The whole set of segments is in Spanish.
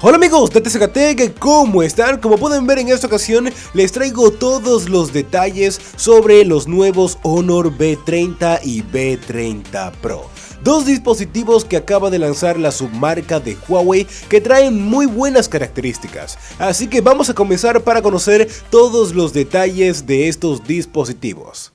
Hola amigos de TZKTech, ¿cómo están? Como pueden ver, en esta ocasión les traigo todos los detalles sobre los nuevos Honor B30 y B30 Pro. Dos dispositivos que acaba de lanzar la submarca de Huawei que traen muy buenas características. Así que vamos a comenzar para conocer todos los detalles de estos dispositivos.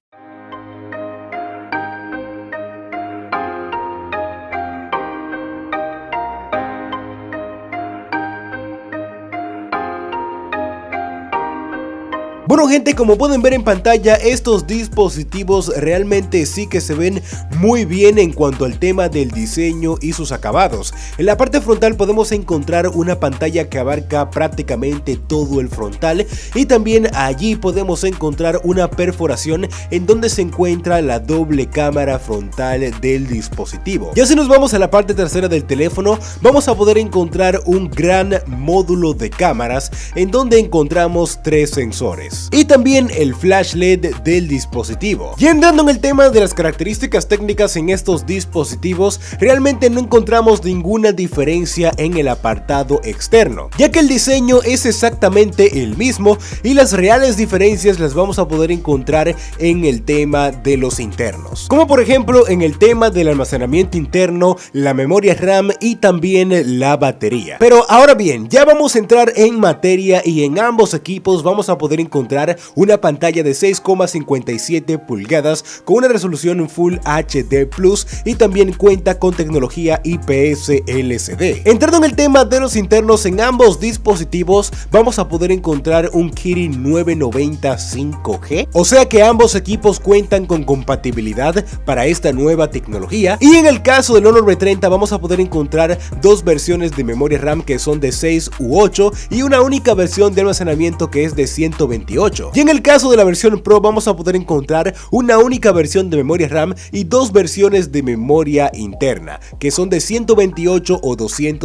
Bueno gente, como pueden ver en pantalla, estos dispositivos realmente sí que se ven muy bien en cuanto al tema del diseño y sus acabados. En la parte frontal podemos encontrar una pantalla que abarca prácticamente todo el frontal, y también allí podemos encontrar una perforación en donde se encuentra la doble cámara frontal del dispositivo. Ya si nos vamos a la parte trasera del teléfono, vamos a poder encontrar un gran módulo de cámaras en donde encontramos tres sensores y también el flash LED del dispositivo. Y entrando en el tema de las características técnicas en estos dispositivos, realmente no encontramos ninguna diferencia en el apartado externo, ya que el diseño es exactamente el mismo y las reales diferencias las vamos a poder encontrar en el tema de los internos, como por ejemplo en el tema del almacenamiento interno, la memoria RAM y también la batería. Pero ahora bien, ya vamos a entrar en materia, y en ambos equipos vamos a poder encontrar una pantalla de 6,57 pulgadas con una resolución Full HD Plus, y también cuenta con tecnología IPS LCD. Entrando en el tema de los internos, en ambos dispositivos vamos a poder encontrar un Kirin 990 5G, o sea que ambos equipos cuentan con compatibilidad para esta nueva tecnología. Y en el caso del Honor B30 vamos a poder encontrar dos versiones de memoria RAM que son de 6 u 8 y una única versión de almacenamiento que es de 128. Y en el caso de la versión Pro vamos a poder encontrar una única versión de memoria RAM y dos versiones de memoria interna que son de 128 o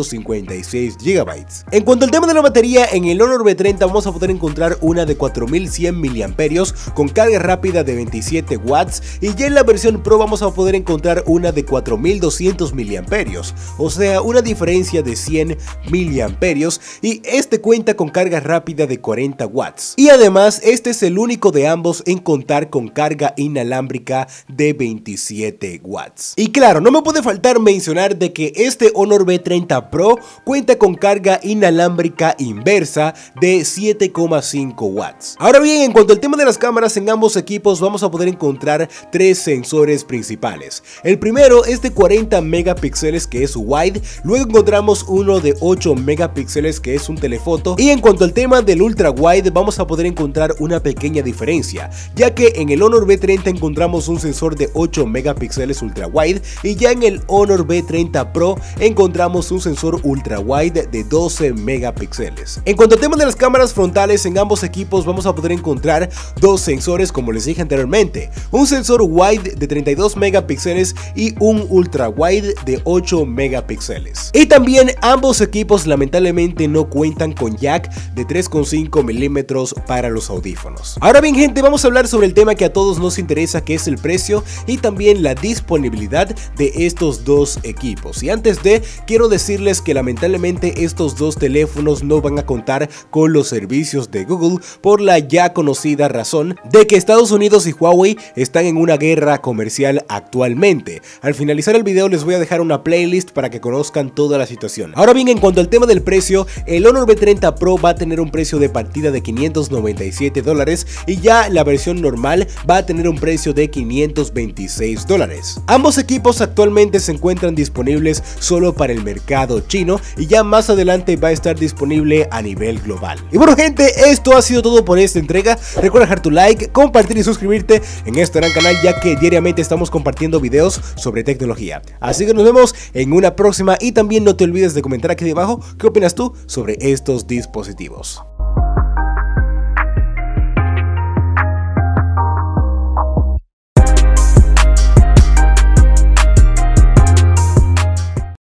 256 GB. En cuanto al tema de la batería, en el Honor B30 vamos a poder encontrar una de 4100 mAh con carga rápida de 27 watts, y ya en la versión Pro vamos a poder encontrar una de 4200 mAh, o sea una diferencia de 100 mAh, y este cuenta con carga rápida de 40 watts. Y además este es el único de ambos en contar con carga inalámbrica de 27 watts. Y claro, no me puede faltar mencionar de que este Honor B30 Pro cuenta con carga inalámbrica inversa de 7,5 watts. Ahora bien, en cuanto al tema de las cámaras, en ambos equipos vamos a poder encontrar tres sensores principales. El primero es de 40 megapíxeles que es wide, luego encontramos uno de 8 megapíxeles que es un telefoto, y en cuanto al tema del ultra wide vamos a poder encontrar una pequeña diferencia, ya que en el Honor B30 encontramos un sensor de 8 megapíxeles ultra wide, y ya en el Honor B30 Pro encontramos un sensor ultra wide de 12 megapíxeles. En cuanto al tema de las cámaras frontales, en ambos equipos vamos a poder encontrar dos sensores, como les dije anteriormente, un sensor wide de 32 megapíxeles y un ultra wide de 8 megapíxeles. Y también ambos equipos lamentablemente no cuentan con jack de 3,5 milímetros para los audífonos. Ahora bien gente, vamos a hablar sobre el tema que a todos nos interesa, que es el precio y también la disponibilidad de estos dos equipos. Y antes de, quiero decirles que lamentablemente estos dos teléfonos no van a contar con los servicios de Google, por la ya conocida razón de que Estados Unidos y Huawei están en una guerra comercial actualmente. Al finalizar el video les voy a dejar una playlist para que conozcan toda la situación. Ahora bien, en cuanto al tema del precio, el Honor B30 Pro va a tener un precio de partida de $597, y ya la versión normal va a tener un precio de $526. Ambos equipos actualmente se encuentran disponibles solo para el mercado chino, y ya más adelante va a estar disponible a nivel global. Y bueno gente, esto ha sido todo por esta entrega. Recuerda dejar tu like, compartir y suscribirte en este gran canal, ya que diariamente estamos compartiendo videos sobre tecnología. Así que nos vemos en una próxima, y también no te olvides de comentar aquí debajo qué opinas tú sobre estos dispositivos.